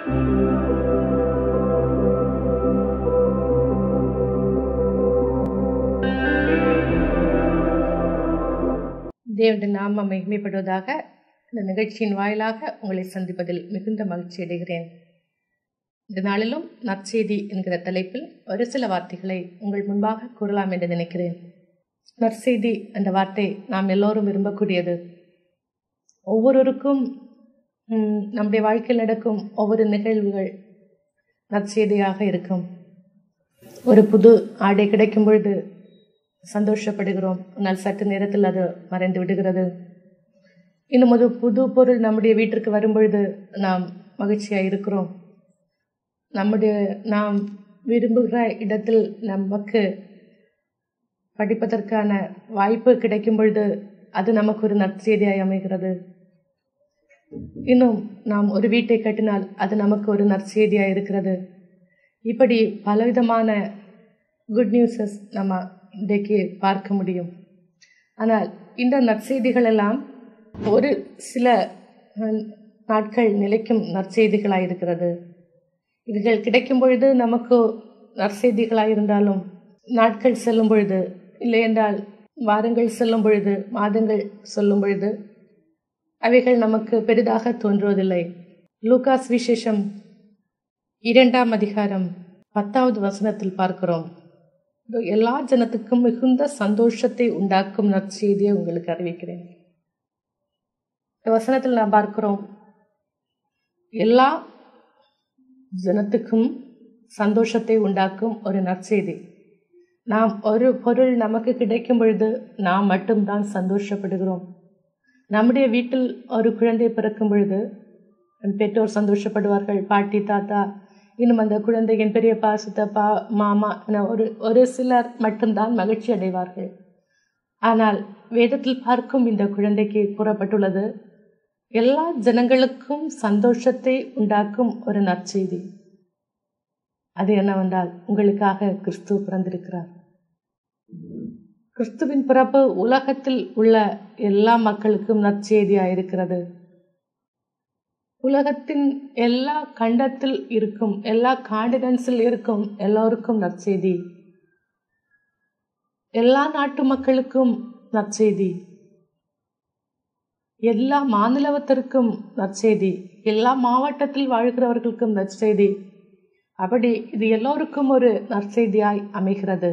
தேவனுடைய நாமம் மகிமைப்படுவதாக. இந்த நிகழ்ச்சியின் வாயிலாக உங்களை சந்திப்பதில் மிகுந்த மகிழ்ச்சி அடைகிறேன். இந்த நாளிலும் நற்செய்தி என்கிற தலைப்பில் ஒரு சில வார்த்தைகளை உங்கள் முன்பாக கூறலாம் என்று நினைக்கிறேன். நற்செய்தி என்ற வார்த்தை நாம் எல்லோரும் விரும்பக்கூடியது. ஒவ்வொருவருக்கும் நம்முடைய வாழ்க்கையில் நடக்கும் ஒவ்வொரு நிகழ்வுகள் நற்செய்தியாக இருக்கும். ஒரு புது ஆடை கிடைக்கும் பொழுது சந்தோஷப்படுகிறோம், ஆனால் சற்று நேரத்தில் அது மறைந்து விடுகிறது. இன்னும் ஒரு புது பொருள் நம்முடைய வீட்டிற்கு வரும்பொழுது நாம் மகிழ்ச்சியாக இருக்கிறோம். நாம் விரும்புகிற இடத்தில் நமக்கு படிப்பதற்கான வாய்ப்பு கிடைக்கும் பொழுது அது நமக்கு ஒரு நற்செய்தியாய் அமைகிறது. இன்னும் நாம் ஒரு வீட்டை கட்டினால் அது நமக்கு ஒரு நற்செய்தியாக இருக்கிறது. இப்படி பலவிதமான குட் நியூஸஸ் நம்ம இன்றைக்கு பார்க்க முடியும். ஆனால் இந்த நற்செய்திகள் எல்லாம் ஒரு சில நாட்கள் நிலைக்கும் நற்செய்திகளாக இருக்கிறது. இவைகள் கிடைக்கும் பொழுது நமக்கு நற்செய்திகளாக இருந்தாலும் நாட்கள் செல்லும் பொழுது, இல்லை என்றால் வாரங்கள் செல்லும் பொழுது, மாதங்கள் சொல்லும் பொழுது அவைகள் நமக்கு பெரிதாக தோன்றுவதில்லை. லூகாஸ் விசேஷம் 2ஆம் அதிகாரம் 10வது வசனத்தில் பார்க்கிறோம், எல்லா ஜனத்துக்கும் மிகுந்த சந்தோஷத்தை உண்டாக்கும் நற்செய்தியை உங்களுக்கு அறிவிக்கிறேன். இந்த வசனத்தில் நாம் பார்க்கிறோம், எல்லா ஜனத்துக்கும் சந்தோஷத்தை உண்டாக்கும் ஒரு நற்செய்தி. நாம் ஒரு பொருள் நமக்கு கிடைக்கும் பொழுது நாம் மட்டும்தான் சந்தோஷப்படுகிறோம். நம்முடைய வீட்டில் ஒரு குழந்தை பிறக்கும் பொழுது பெற்றோர் சந்தோஷப்படுவார்கள், பாட்டி தாத்தா, இன்னும் அந்த குழந்தையின் பெரியப்பா சித்தப்பா மாமா ஒரு சிலர் மட்டும்தான் மகிழ்ச்சி அடைவார்கள். ஆனால் வேதத்தில் பார்க்கும் இந்த குழந்தைக்கு கூறப்பட்டுள்ளது, எல்லா ஜனங்களுக்கும் சந்தோஷத்தை உண்டாக்கும் ஒரு நற்செய்தி. அது என்னவென்றால், உங்களுக்காக கிறிஸ்து பிறந்திருக்கிறார். கிறிஸ்துவின் பிறப்பு உலகத்தில் உள்ள எல்லா மக்களுக்கும் நற்செய்தியாக இருக்கிறது. உலகத்தின் எல்லா கண்டத்தில் இருக்கும், எல்லா காண்டினென்ட்ஸில் இருக்கும் எல்லோருக்கும் நற்செய்தி. எல்லா நாட்டு மக்களுக்கும் நற்செய்தி, எல்லா மாநிலத்திற்கும் நற்செய்தி, எல்லா மாவட்டத்தில் வாழ்கிறவர்களுக்கும் நற்செய்தி. அப்படி இது எல்லோருக்கும் ஒரு நற்செய்தியாய் அமைகிறது.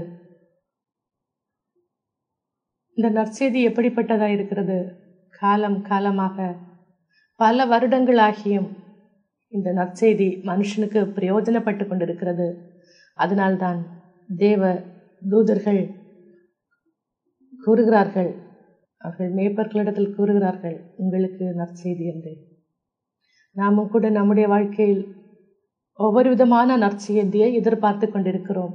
இந்த நற்செய்தி எப்படிப்பட்டதாக இருக்கிறது? காலம் காலமாக பல வருடங்களாகியும் இந்த நற்செய்தி மனுஷனுக்கு பிரயோஜனப்பட்டு கொண்டிருக்கிறது. அதனால்தான் தேவ தூதர்கள் கூறுகிறார்கள், அவர்கள் மேய்ப்பர்களிடத்தில் கூறுகிறார்கள், உங்களுக்கு நற்செய்தி என்று. நாமும் கூட நம்முடைய வாழ்க்கையில் ஒவ்வொரு விதமான நற்செய்தியை எதிர்பார்த்து கொண்டிருக்கிறோம்.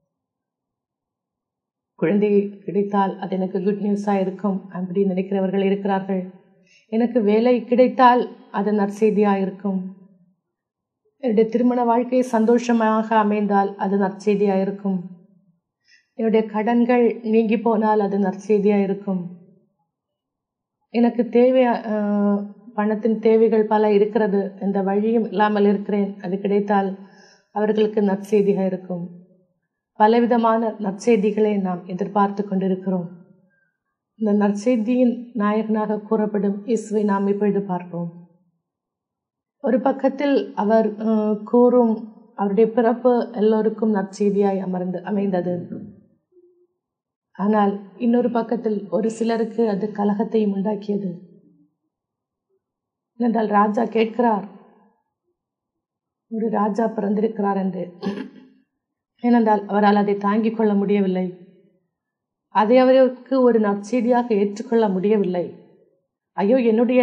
குழந்தை கிடைத்தால் அது எனக்கு குட் நியூஸாக இருக்கும் அப்படி நினைக்கிறவர்கள் இருக்கிறார்கள். எனக்கு வேலை கிடைத்தால் அது நற்செய்தியாக இருக்கும். என்னுடைய திருமண வாழ்க்கை சந்தோஷமாக அமைந்தால் அது நற்செய்தியாக இருக்கும். என்னுடைய கடன்கள் நீங்கி போனால் அது நற்செய்தியாக இருக்கும். எனக்கு பணத்தின் தேவைகள் பல இருக்கிறது, எந்த வழியும் இல்லாமல் இருக்கிறேன், அது கிடைத்தால் அவர்களுக்கு நற்செய்தியாக இருக்கும். பலவிதமான நற்செய்திகளை நாம் எதிர்பார்த்து கொண்டிருக்கிறோம். இந்த நற்செய்தியின் நாயகனாக கூறப்படும் இயேசுவை நாம் இப்பொழுது பார்ப்போம். ஒரு பக்கத்தில் அவர் கூறும் அவருடைய பிறப்பு எல்லோருக்கும் நற்செய்தியாய் அமைந்தது. ஆனால் இன்னொரு பக்கத்தில் ஒரு சிலருக்கு அது கலகத்தையும் உண்டாக்கியது. ஏனென்றால் ராஜா கேட்கிறார், ஒரு ராஜா பிறந்திருக்கிறார் என்று. ஏனென்றால் அவரால் அதை தாங்கிக் கொள்ள முடியவில்லை. அதை அவருக்கு ஒரு நற்செய்தியாக ஏற்றுக்கொள்ள முடியவில்லை. ஐயோ, என்னுடைய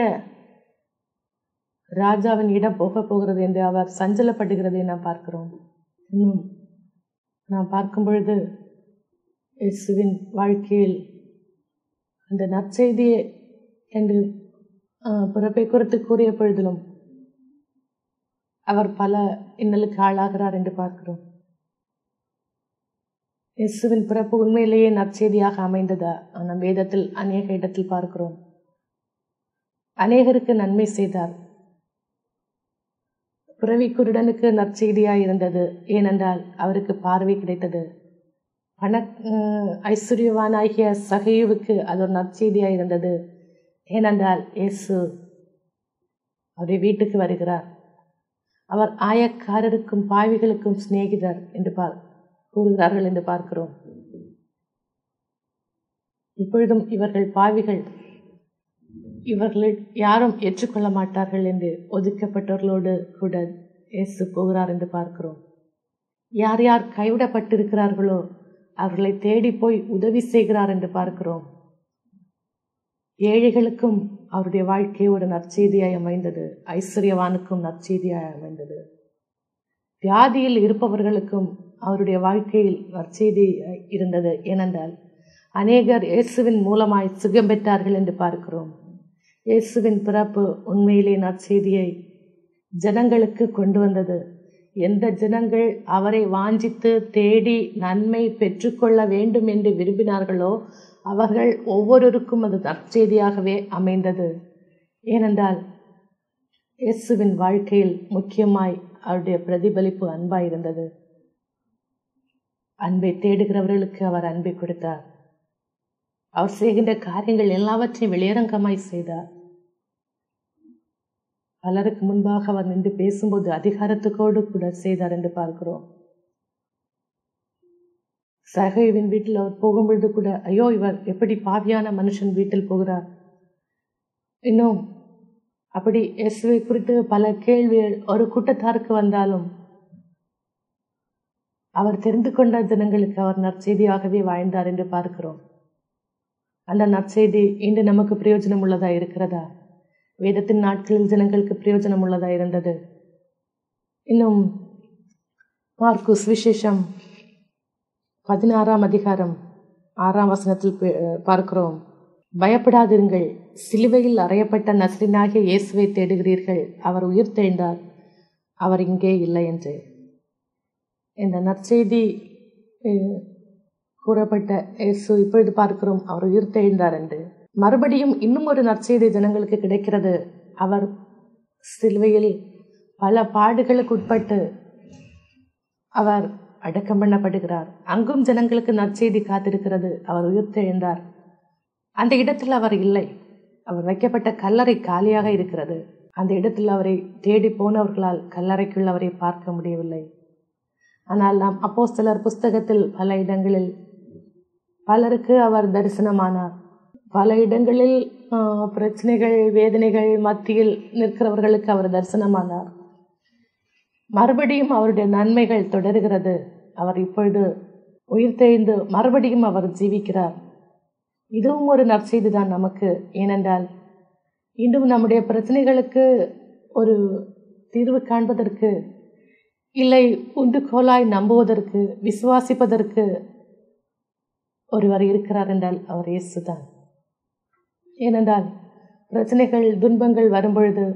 ராஜாவின் இடம் போக போகிறது என்று அவர் சஞ்சலப்படுகிறதை நாம் பார்க்கிறோம். இன்னும் நாம் பார்க்கும் பொழுது இயேசுவின் வாழ்க்கையில் அந்த நற்செய்தியை என்று பிறப்பை குறித்து கூறிய பொழுதிலும் அவர் பல இன்னலுக்கு ஆளாகிறார் என்று பார்க்கிறோம். இயேசுவின் பிறப்பு உண்மையிலேயே நற்செய்தியாக அமைந்ததா? நம் வேதத்தில் அநேக இடத்தில் பார்க்கிறோம். அநேகருக்கு நன்மை செய்தார். பிறவி குருடனுக்கு நற்செய்தியாய் இருந்தது. ஏனென்றால் அவருக்கு பார்வை கிடைத்தது. ஐஸ்வர்யவானாகிய சகையுவுக்கு அது ஒரு நற்செய்தியாய் இருந்தது. ஏனென்றால் இயேசு அவருடைய வீட்டுக்கு வருகிறார். அவர் ஆயக்காரருக்கும் பாவிகளுக்கும் சிநேகிதர் என்று கூறுகிறார்கள் என்று பார்க்கிறோம். இப்பொழுதும் இவர்கள் பாவிகள், இவர்களை யாரும் ஏற்றுக்கொள்ள மாட்டார்கள் என்று ஒதுக்கப்பட்டவர்களோடு கூட இயேசு போகிறார் என்று பார்க்கிறோம். யார் யார் கைவிடப்பட்டிருக்கிறார்களோ அவர்களை தேடி போய் உதவி செய்கிறார் என்று பார்க்கிறோம். ஏழைகளுக்கும் அவருடைய வாழ்க்கை ஒரு நற்செய்தியாய் அமைந்தது. ஐஸ்வர்யவானுக்கும் நற்செய்தியாய் அமைந்தது. வியாதியில் இருப்பவர்களுக்கும் அவருடைய வாழ்க்கையில் நற்செய்தி இருந்தது. ஏனென்றால் அநேகர் இயேசுவின் மூலமாய் சுகம் பெற்றார்கள் என்று பார்க்கிறோம். இயேசுவின் பிறப்பு உண்மையிலே நற்செய்தியை ஜனங்களுக்கு கொண்டு வந்தது. எந்த ஜனங்கள் அவரை வாஞ்சித்து தேடி நன்மை பெற்றுக்கொள்ள வேண்டும் என்று விரும்பினார்களோ அவர்கள் ஒவ்வொருவருக்கும் அது நற்செய்தியாகவே அமைந்தது. ஏனென்றால் இயேசுவின் வாழ்க்கையில் முக்கியமாய் அவருடைய பிரதிபலிப்பு அன்பாயிருந்தது. அன்பை தேடுகிறவர்களுக்கு அவர் அன்பை கொடுத்தார். அவர் செய்கின்ற காரியங்கள் எல்லாவற்றையும் வெளியரங்கமாய் செய்தார். பலருக்கு முன்பாக அவர் நின்று பேசும்போது அதிகாரத்துக்கோடு கூட செய்தார் என்று பார்க்கிறோம். சகைவின் வீட்டில் அவர் போகும்பொழுது கூட, ஐயோ இவர் எப்படி பாவியான மனுஷன் வீட்டில் போகிறார். இன்னும் அப்படி இயேசுவை குறித்து பல கேள்விகள் ஒரு கூட்டத்தாருக்கு வந்தாலும் அவர் தெரிந்து கொண்ட ஜனங்களுக்கு அவர் நற்செய்தியாகவே வாழ்ந்தார் என்று பார்க்கிறோம். அந்த நற்செய்தி இன்று நமக்கு பிரயோஜனம் உள்ளதா இருக்கிறதா? வேதத்தின் நாட்களில் ஜனங்களுக்கு பிரயோஜனம் உள்ளதா இருந்தது. இன்னும் மார்க்கு சுவிசேஷம் 16ஆம் அதிகாரம் 6ஆம் வசனத்தில் பார்க்கிறோம், பயப்படாதிருங்கள், சிலுவையில் அறையப்பட்ட நசரேயனாகிய இயேசுவை தேடுகிறீர்கள், அவர் உயிர்த்தெழுந்தார், அவர் இங்கே இல்லை என்று. இந்த நற்செய்தி கூறப்பட்ட இயேசு இப்பொழுது பார்க்கிறோம் அவர் உயிர்த்தெழுந்தார் என்று. மறுபடியும் இன்னும் ஒரு நற்செய்தி ஜனங்களுக்கு கிடைக்கிறது. அவர் சிலுவையில் பல பாடுகளுக்கு உட்பட்டு அவர் அடக்கம் பண்ணப்படுகிறார். அங்கும் ஜனங்களுக்கு நற்செய்தி காத்திருக்கிறது, அவர் உயிர்த்தெழுந்தார். அந்த இடத்தில் அவர் இல்லை. அவர் வைக்கப்பட்ட கல்லறை காலியாக இருக்கிறது. அந்த இடத்தில் அவரை தேடி போனவர்களால் கல்லறைக்குள் அவரை பார்க்க முடியவில்லை. ஆனால் நாம் அப்போஸ்தலர் புஸ்தகத்தில் பல இடங்களில் பலருக்கு அவர் தரிசனமானார். பல இடங்களில் பிரச்சனைகள் வேதனைகள் மத்தியில் நிற்கிறவர்களுக்கு அவர் தரிசனமானார். மறுபடியும் அவருடைய நன்மைகள் தொடர்கிறது. அவர் இப்பொழுது உயிர்த்தெழுந்து மறுபடியும் அவர் ஜீவிக்கிறார். இதுவும் ஒரு நற்செய்தி தான் நமக்கு. ஏனென்றால் இன்னும் நம்முடைய பிரச்சனைகளுக்கு ஒரு தீர்வு காண்பதற்கு, இல்லை உண்டுகோலாய் நம்புவதற்கு, விசுவாசிப்பதற்கு ஒருவர் இருக்கிறார் என்றால் அவர் இயேசுதான். ஏனென்றால் பிரச்சனைகள் துன்பங்கள் வரும்பொழுது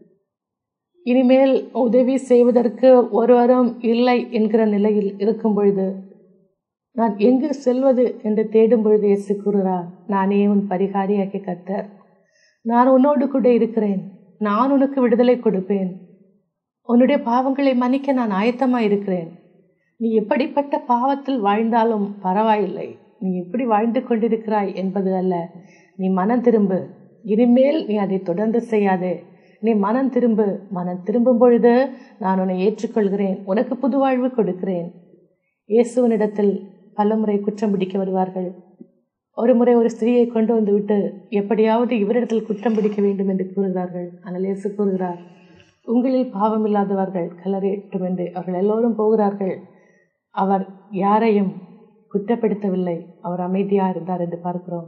இனிமேல் உதவி செய்வதற்கு ஒருவரும் இல்லை என்கிற நிலையில் இருக்கும் பொழுது நான் எங்கு செல்வது என்று தேடும் பொழுது இயேசு கூறுகிறார், நானே உன் பரிகாரியாகிய கர்த்தர், நான் உன்னோடு கூட இருக்கிறேன், நான் உனக்கு விடுதலை கொடுப்பேன், உன்னுடைய பாவங்களை மன்னிக்க நான் ஆயத்தமாக இருக்கிறேன். நீ எப்படிப்பட்ட பாவத்தில் வாழ்ந்தாலும் பரவாயில்லை, நீ எப்படி வாழ்ந்து கொண்டிருக்கிறாய் என்பது அல்ல, நீ மனம் திரும்பு, இனிமேல் நீ அதை தொடர்ந்து செய்யாதே, நீ மனம் திரும்பு, மனம் திரும்பும் பொழுது நான் உன்னை ஏற்றுக்கொள்கிறேன், உனக்கு புது வாழ்வு கொடுக்கிறேன். இயேசுவனிடத்தில் பலமுறை குற்றம் பிடிக்க வருவார்கள். ஒரு முறை ஒரு ஸ்திரீயை கொண்டு வந்து விட்டு எப்படியாவது இவரிடத்தில் குற்றம் பிடிக்க வேண்டும் என்று கூறுகிறார்கள். ஆனால் இயேசு கூறுகிறார், உங்களில் பாவம் இல்லாதவர்கள் கல்லறையட்டும் என்று. அவர்கள் எல்லோரும் போகிறார்கள். அவர் யாரையும் குற்றப்படுத்தவில்லை, அவர் அமைதியாக இருந்தார் என்று பார்க்கிறோம்.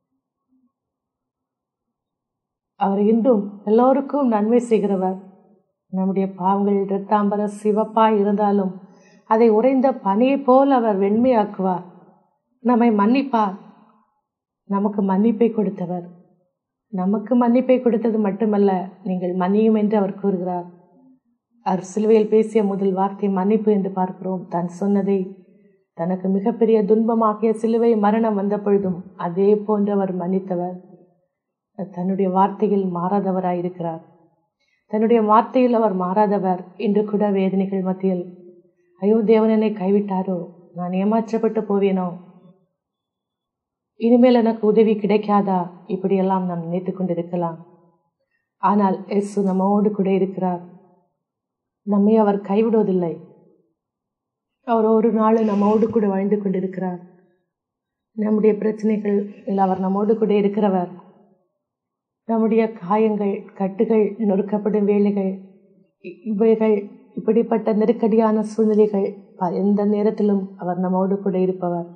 அவர் இன்றும் எல்லோருக்கும் நன்மை செய்கிறவர். நம்முடைய பாவங்கள் இரத்தாம்பர சிவப்பாய் இருந்தாலும் அதை உறைந்த பனியை போல் அவர் வெண்மையாக்குவார். நம்மை மன்னிப்பார். நமக்கு மன்னிப்பை கொடுத்தவர். நமக்கு மன்னிப்பை கொடுத்தது மட்டுமல்ல, நீங்கள் மன்னியும் என்று அவர் கூறுகிறார். அவர் சிலுவையில் பேசிய முதல் வார்த்தை மன்னிப்பு என்று பார்க்கிறோம். தான் சொன்னதை, தனக்கு மிகப்பெரிய துன்பமாகிய சிலுவை மரணம் வந்த பொழுதும் அதே போன்று அவர் மன்னித்தவர். தன்னுடைய வார்த்தையில் மாறாதவராயிருக்கிறார். தன்னுடைய வார்த்தையில் அவர் மாறாதவர். இன்று கூட வேதனைகள் மத்தியில், ஐயோ தேவன் என்னை கைவிட்டாரோ, நான் ஏமாற்றப்பட்டு போவேனோ, இனிமேல் எனக்கு உதவி கிடைக்காதா, இப்படியெல்லாம் நாம் நினைத்து கொண்டிருக்கலாம். ஆனால் இயேசு நம்மோடு கூட இருக்கிறார். நம்மை அவர் கைவிடுவதில்லை. அவர் ஒரு நாள் நம்மோடு கூட வாழ்ந்து கொண்டிருக்கிறார். நம்முடைய பிரச்சனைகள் அவர் நம்மோடு கூட இருக்கிறவர். நம்முடைய காயங்கள், கட்டுகள், நொறுக்கப்படும் வேலைகள், இவைகள், இப்படிப்பட்ட நெருக்கடியான சூழ்நிலைகள் எந்த நேரத்திலும் அவர் நம்மோடு கூட இருப்பவர்.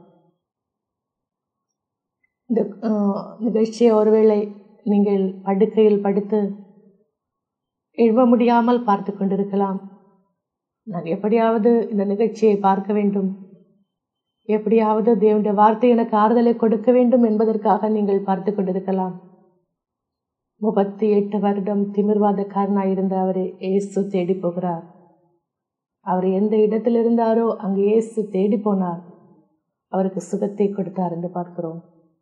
இந்த நிகழ்ச்சியை ஒருவேளை நீங்கள் படுக்கையில் படுத்து எழுத முடியாமல் பார்த்து கொண்டிருக்கலாம். நான் எப்படியாவது இந்த நிகழ்ச்சியை பார்க்க வேண்டும், எப்படியாவது தேவனுடைய வார்த்தை எனக்கு ஆறுதலை கொடுக்க வேண்டும் என்பதற்காக நீங்கள் பார்த்து கொண்டிருக்கலாம். 38 வருடம் திமிர்வாதக்காரனாயிருந்த அவரை இயேசு தேடி போகிறார். அவர் எந்த இடத்தில் இருந்தாரோ அங்கு இயேசு தேடி போனார். அவருக்கு சுகத்தை கொடுத்தார் என்று பார்க்கிறோம்.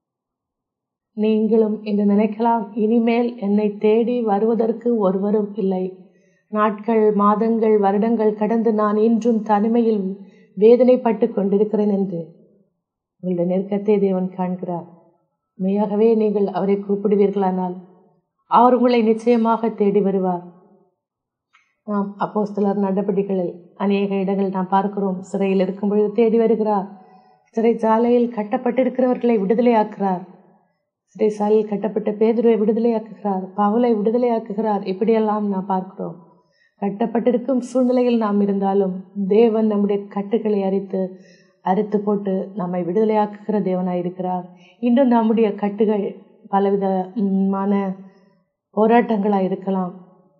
நீங்களும் என்று நினைக்கலாம், இனிமேல் என்னை தேடி வருவதற்கு ஒருவரும் இல்லை. நாட்கள், மாதங்கள், வருடங்கள் கடந்து நான் இன்றும் தனிமையில் வேதனைப்பட்டு கொண்டிருக்கிறேன் என்று உங்களுடைய நெருக்கத்தை தேவன் காண்கிறார். மெய்யாகவே நீங்கள் அவரை கூப்பிடுவீர்களானால் அவர் உங்களை நிச்சயமாக தேடி வருவார். நாம் அப்போஸ்தலர் நடபடிகளில் அநேக இடங்கள் நாம் பார்க்கிறோம். சிறையில் இருக்கும் பொழுது தேடி வருகிறார். சிறைச்சாலையில் கட்டப்பட்டிருக்கிறவர்களை விடுதலையாக்குகிறார். சிறைச்சாலையில் கட்டப்பட்ட பேதுருவை விடுதலையாக்குகிறார், பவுலை விடுதலையாக்குகிறார். இப்படியெல்லாம் நாம் பார்க்கிறோம். கட்டப்பட்டிருக்கும் சூழ்நிலையில் நாம் இருந்தாலும் தேவன் நம்முடைய கட்டுகளை அறுத்து போட்டு நம்மை விடுதலையாக்குகிற தேவனாயிருக்கிறார். இன்னும் நம்முடைய கட்டுகள் பலவிதமான போராட்டங்களாக இருக்கலாம்.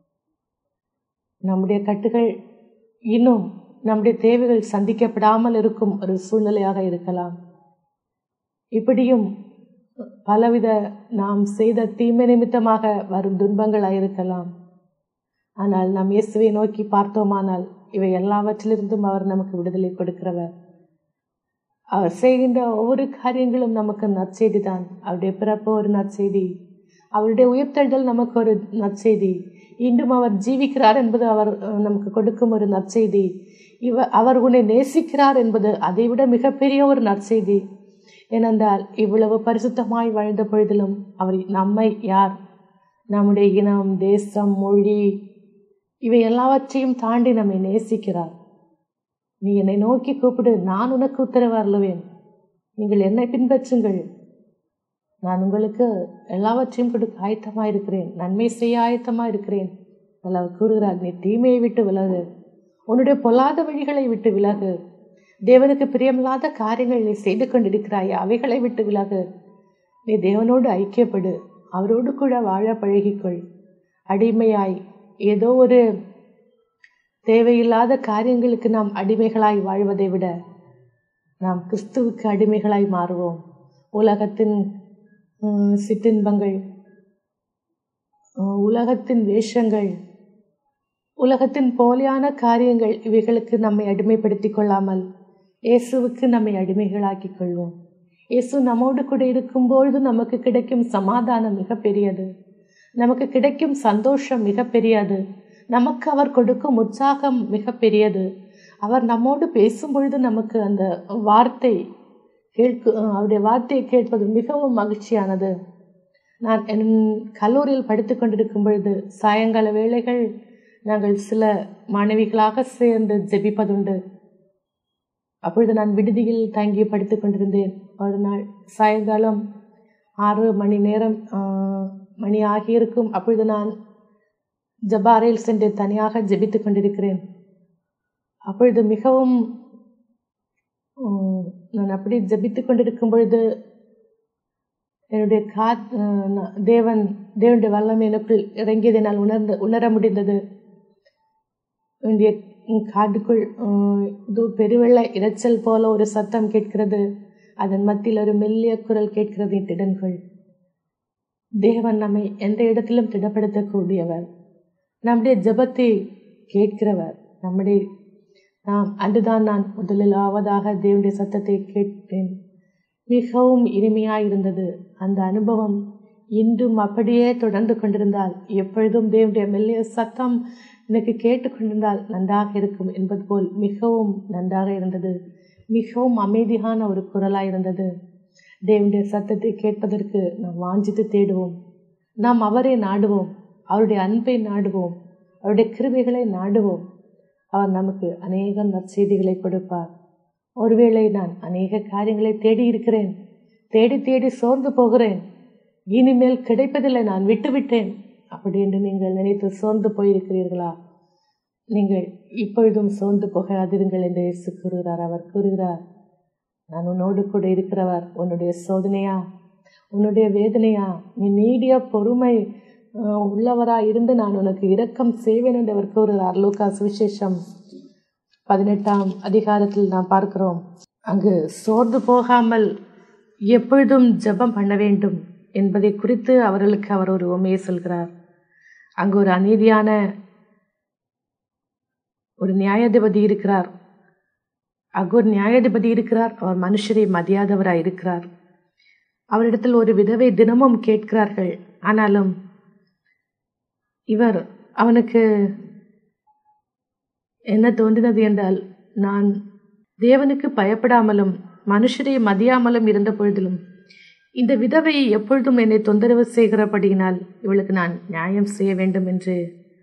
நம்முடைய கட்டுகள் இன்னும் நம்முடைய தேவைகள் சந்திக்கப்படாமல் இருக்கும் ஒரு சூழ்நிலையாக இருக்கலாம். இப்படியும் பலவித நாம் செய்த தீமை நிமித்தமாக வரும் துன்பங்களாக இருக்கலாம். ஆனால் நாம் இயேசுவை நோக்கி பார்த்தோமானால் இவை எல்லாவற்றிலிருந்தும் அவர் நமக்கு விடுதலை கொடுக்கிறவர். அவர் செய்கின்ற ஒவ்வொரு காரியங்களும் நமக்கு நற்செய்தி தான். அவருடைய பிறப்பு ஒரு நற்செய்தி, அவருடைய உயிர்த்தெழுதல் நமக்கு ஒரு நற்செய்தி, இன்றும் அவர் ஜீவிக்கிறார் என்பது அவர் நமக்கு கொடுக்கும் ஒரு நற்செய்தி, அவர் உன்னை நேசிக்கிறார் என்பது அதைவிட மிகப்பெரிய ஒரு நற்செய்தி. ஏனென்றால் இவ்வளவு பரிசுத்தமாய் வாழ்ந்த பொழுதிலும் அவர் நம்மை யார், நம்முடைய இனம், தேசம், மொழி, இவை எல்லாவற்றையும் தாண்டி நம்மை நேசிக்கிறார். நீ என்னை நோக்கி கூப்பிடு, நான் உனக்கு உத்தரவு அருளுவேன். நீங்கள் என்னை பின்பற்றுங்கள், நான் உங்களுக்கு எல்லாவற்றையும் கொடுக்க ஆயத்தமாக இருக்கிறேன், நன்மை செய்ய ஆயத்தமாக இருக்கிறேன். அவர் கூறுகிறார், நீ தீமையை விட்டு விலகு, உன்னுடைய பொல்லாத வழிகளை விட்டு விலகு, தேவனுக்கு பிரியமில்லாத காரியங்கள் நீ செய்து கொண்டிருக்கிறாய், அவைகளை விட்டு விலகு. நீ தேவனோடு ஐக்கியப்படு, அவரோடு கூட வாழ பழகிக்கொள். அடிமையாய் ஏதோ ஒரு தேவையில்லாத காரியங்களுக்கு நாம் அடிமைகளாய் வாழ்வதை விட நாம் கிறிஸ்துவுக்கு அடிமைகளாய் மாறுவோம். உலகத்தின் சிற்றின்பங்கள், உலகத்தின் வேஷங்கள், உலகத்தின் போலியான காரியங்கள், இவைகளுக்கு நம்மை அடிமைப்படுத்திக் கொள்ளாமல் இயேசுவுக்கு நம்மை அடிமைகளாக்கிக் கொள்வோம். இயேசு நம்மோடு கூட இருக்கும்பொழுது நமக்கு கிடைக்கும் சமாதானம் மிக பெரியது, நமக்கு கிடைக்கும் சந்தோஷம் மிக பெரியது, நமக்கு அவர் கொடுக்கும் உற்சாகம் மிக பெரியது. அவர் நம்மோடு பேசும் பொழுது நமக்கு அந்த வார்த்தை அவருடைய வார்த்தையை கேட்பது மிகவும் மகிழ்ச்சியானது. நான் என் கல்லூரியில் படித்து கொண்டிருக்கும் பொழுது சாயங்கால வேளைகள் நாங்கள் சில மாணவிகளாக சேர்ந்து ஜெபிப்பதுண்டு. அப்பொழுது நான் விடுதியில் தங்கி படித்து கொண்டிருந்தேன். ஒரு நாள் சாயங்காலம் 6 மணி ஆகியிருக்கும். அப்பொழுது நான் ஜபாரையில் சென்று தனியாக ஜெபித்து கொண்டிருக்கிறேன். அப்பொழுது மிகவும் நான் அப்படி ஜெபித்து கொண்டிருக்கும் பொழுது என்னுடைய தேவனுடைய வல்லமை எனக்குள் இறங்கியதை நான் உணர முடிந்தது. என்னுடைய காதுக்குள் பெருவெள்ள இரைச்சல் போல ஒரு சத்தம் கேட்கிறது. அதன் மத்தியில் ஒரு மெல்லிய குரல் கேட்கிறது, திடன்கொள். தேவன் நம்மை எந்த இடத்திலும் திடப்படுத்தக்கூடியவர், நம்முடைய ஜெபத்தை கேட்கிறவர். அன்றுதான் நான் முதலாவதாக தேவனுடைய சத்தத்தை கேட்டேன். மிகவும் இனிமையாயிருந்தது. அந்த அனுபவம் இன்றும் அப்படியே தொடர்ந்து கொண்டிருந்தால், எப்பொழுதும் தேவனுடைய மெல்லிய சத்தம் எனக்கு கேட்டுக்கொண்டிருந்தால் நன்றாக இருக்கும் என்பது போல் மிகவும் நன்றாக இருந்தது. மிகவும் அமைதியான ஒரு குரலாக இருந்தது. தேவனுடைய சத்தத்தை கேட்பதற்கு நாம் வாஞ்சித்து தேடுவோம். நாம் அவரை நாடுவோம், அவருடைய அன்பை நாடுவோம், அவருடைய கிருபைகளை நாடுவோம். அவர் நமக்கு அநேக நற்செய்திகளை கொடுப்பார். ஒருவேளை நான் அநேக காரியங்களை தேடி இருக்கிறேன், தேடி தேடி சோர்ந்து போகிறேன், இனிமேல் கிடைப்பதில்லை, நான் விட்டுவிட்டேன் அப்படி என்று நீங்கள் நினைத்து சோர்ந்து போயிருக்கிறீர்களா? நீங்கள் இப்பொழுதும் சோர்ந்து போகாதிருங்கள் என்று இயேசு கூறுகிறார். அவர் கூறுகிறார், நான் உன்னோடு கூட இருக்கிறவர். உன்னுடைய சோதனையா, உன்னுடைய வேதனையா, நீ நீடிய பொறுமை உள்ளவராய் இருந்து நான் உனக்கு இரக்கம் செய்வேன் என்று அவர் கூறுகிறார். லூக்கா சுவிசேஷம் 18ஆம் அதிகாரத்தில் நாம் பார்க்கிறோம். அங்கு சோர்ந்து போகாமல் எப்பொழுதும் ஜெபம் பண்ண வேண்டும் என்பதை குறித்து அவர்களுக்கு அவர் ஒரு உண்மையை சொல்கிறார். அங்கு ஒரு அநீதியான ஒரு நியாயாதிபதி இருக்கிறார். அங்கு ஒரு நியாயாதிபதி இருக்கிறார். அவர் மனுஷரை மதியாதவராய் இருக்கிறார். அவரிடத்தில் ஒரு விதவை தினமும் கேட்கிறார்கள். ஆனாலும் அவனுக்கு என்ன தோன்றினது என்றால், நான் தேவனுக்கு பயப்படாமலும் மனுஷரை மதியாமலும் இருந்த பொழுதிலும் இந்த விதவை எப்பொழுதும் என்னை தொந்தரவு செய்கிறபடியினால் இவளுக்கு நான் நியாயம் செய்ய வேண்டும் என்று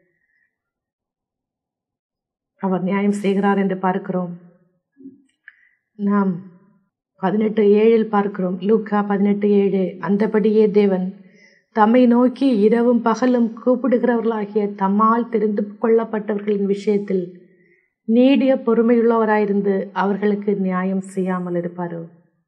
அவர் நியாயம் செய்கிறார் என்று பார்க்கிறோம். நாம் 18:7 பார்க்கிறோம். லூக்கா 18:7, அந்தபடியே தேவன் தம்மை நோக்கி இரவும் பகலும் கூப்பிடுகிறவர்களாகிய தம்மால் தெரிந்து கொள்ளப்பட்டவர்களின் விஷயத்தில் நீடிய பொறுமையுள்ளவராயிருந்து அவர்களுக்கு நியாயம் செய்யாமல் இருப்பாரோ?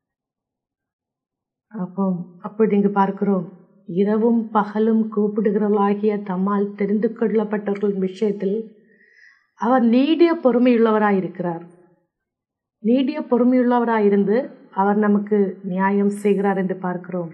அப்பொழுது இங்கு பார்க்கிறோம், இரவும் பகலும் கூப்பிடுகிறவர்களாகிய தம்மால் தெரிந்து கொள்ளப்பட்டவர்களின் விஷயத்தில் அவர் நீடிய பொறுமையுள்ளவராயிருக்கிறார். நீடிய பொறுமையுள்ளவராயிருந்து அவர் நமக்கு நியாயம் செய்கிறார் என்று பார்க்கிறோம்.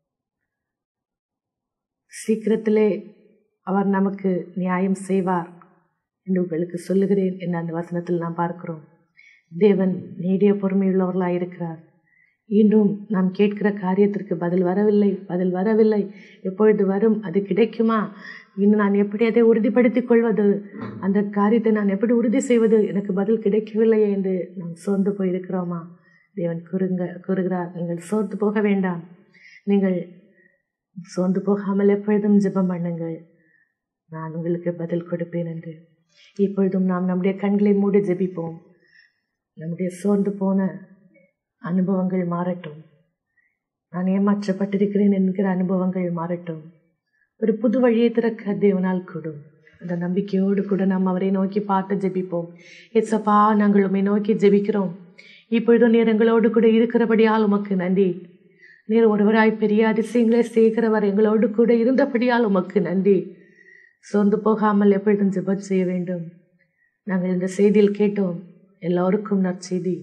சீக்கிரத்திலே அவர் நமக்கு நியாயம் செய்வார் என்று உங்களுக்கு சொல்லுகிறேன் என்று அந்த வசனத்தில் நாம் பார்க்கிறோம். தேவன் நீடிய பொறுமையுள்ளவர்களாயிருக்கிறார். இன்றும் நாம் கேட்கிற காரியத்திற்கு பதில் வரவில்லை. எப்பொழுது வரும்? அது கிடைக்குமா? இன்னும் நான் எப்படி அதை உறுதிப்படுத்திக் கொள்வது? அந்த காரியத்தை நான் எப்படி உறுதி செய்வது? எனக்கு பதில் கிடைக்கவில்லையே என்று நாம் சோர்ந்து போயிருக்கிறோமா? தேவன் கூறுகிறார், நீங்கள் சோர்ந்து போக வேண்டாம். நீங்கள் சோர்ந்து போகாமல் எப்பொழுதும் ஜெபம் பண்ணுங்கள், நான் உங்களுக்கு பதில் கொடுப்பேன் என்று. இப்பொழுதும் நாம் நம்முடைய கண்களை மூடி ஜெபிப்போம். நம்முடைய சோர்ந்து போன அனுபவங்கள் மாறட்டும். நான் ஏமாற்றப்பட்டிருக்கிறேன் என்கிற அனுபவங்கள் மாறட்டும். ஒரு புது வழியை திறக்க தேவனால் கூடும். அந்த நம்பிக்கையோடு கூட நாம் அவரை நோக்கி பார்த்து ஜெபிப்போம். ஏசப்பா, நாங்கள் உம்மை நோக்கி ஜெபிக்கிறோம். இப்பொழுதும் நீர் எங்களோடு கூட இருக்கிறபடியால் உமக்கு நன்றி. நீர் ஒருவராய் பெரிய அதிசயங்களை செய்கிறவர், எங்களோடு கூட இருந்தபடியால் உமக்கு நன்றி. சோர்ந்து போகாமல் எப்பொழுதும் ஜெபம் செய்ய வேண்டும். நாங்கள் இந்த செய்தியில் கேட்டோம், எல்லோருக்கும் நற்செய்தி.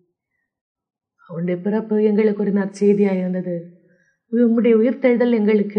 உன்னுடைய பிறப்பு எங்களுக்கு ஒரு நற்செய்தியாக இருந்தது. உம்முடைய உயிர்த்தெழுதல் எங்களுக்கு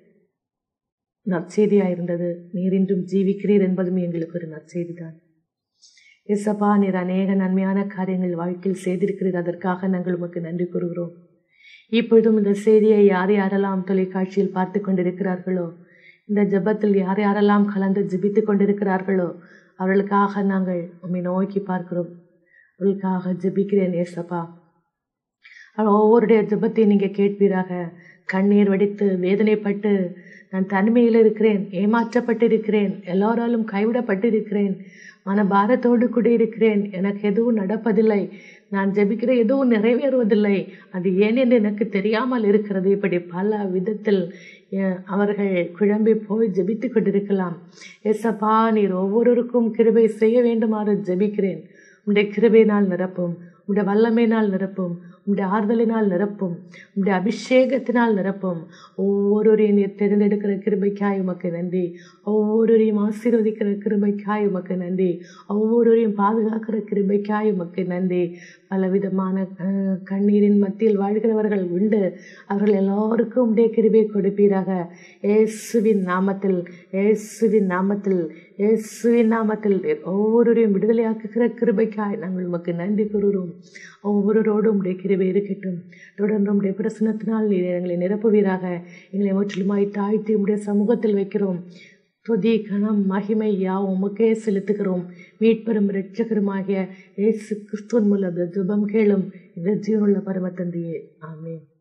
நற்செய்தியாக இருந்தது. நீர் இன்றும் ஜீவிக்கிறீர் என்பதும் எங்களுக்கு ஒரு நற்செய்தி தான். இயேசப்பா, நீர் அநேக நன்மையான காரியங்கள் வாழ்க்கையில் செய்திருக்கிறீர். அதற்காக நாங்கள் உமக்கு நன்றி கூறுகிறோம். இப்பொழுதும் இந்த செய்தியை யாரெல்லாம் தொலைக்காட்சியில் பார்த்து கொண்டிருக்கிறார்களோ, இந்த ஜெபத்தில் யாரெல்லாம் கலந்து ஜெபித்து கொண்டிருக்கிறார்களோ, அவர்களுக்காக நாங்கள் உம்மை நோக்கி பார்க்கிறோம். அவர்களுக்காக ஜெபிக்கிறேன் ஏசப்பா. ஒவ்வொருடைய ஜெபத்தை நீங்கள் கேட்பீராக. கண்ணீர் வடித்து வேதனைப்பட்டு, நான் தனிமையில் இருக்கிறேன், ஏமாற்றப்பட்டு இருக்கிறேன், எல்லோராலும் கைவிடப்பட்டு இருக்கிறேன், மனபாரத்தோடு கூட இருக்கிறேன், எனக்கு எதுவும் நடப்பதில்லை, நான் ஜெபிக்கிற எதுவும் நிறைவேறுவதில்லை, அது ஏன் என்று எனக்கு தெரியாமல் இருக்கிறது. இப்படி பல விதத்தில் அவர்கள் குழம்பி போய் ஜெபித்து கொண்டிருக்கலாம். ஏசப்பா, நீர் ஒவ்வொருவருக்கும் கிருபை செய்ய வேண்டுமாறு ஜெபிக்கிறேன். உம்முடைய கிருபையினால் நிரப்பும், உம்முடைய வல்லமையினால் நிரப்பும், உம்முடைய ஆறுதலினால் நிரப்பும், உம்முடைய அபிஷேகத்தினால் நிரப்பும். ஒவ்வொருவரையும் நீர் தேர்ந்தெடுக்கிற கிருபைக்காய் உமக்கு நன்றி. ஒவ்வொருவரையும் ஆசீர்வதிக்கிற கிருபைக்காய் உமக்கு நன்றி. ஒவ்வொருவரையும் பாதுகாக்கிற கிருபைக்காய் உமக்கு நன்றி. பலவிதமான கண்ணீரின் மத்தியில் வாழ்கிறவர்கள் உண்டு. அவர்கள் எல்லோருக்கும் உடைய கிருபை கொடுப்பீராக. இயேசுவின் நாமத்தில், இயேசுவின் நாமத்தில், இயேசுவின் நாமத்தில் ஒவ்வொருவரையும் விடுதலையாக்குகிற கிருபைக்காய் நாங்கள் உமக்கு நன்றி கூறுகிறோம். ஒவ்வொருவரோடும் உடைய கிருபை இருக்கட்டும். தொடர்ந்து உம்முடைய பிரசனத்தினால் நீர் எங்களை நிரப்புவீராக. எங்களை முற்றிலுமாய் தாழ்த்தி உம்முடைய சமூகத்தில் வைக்கிறோம். துதி கணம் மகிமை யாவும் உமக்கே செலுத்துகிறோம். மீட்பெரும் இரட்சகருமாகிய இயேசு கிறிஸ்துவின் மூலம் ஜெபம் கேளும் இந்த ஜீவனுள்ள பரம தந்தையே. ஆமென்.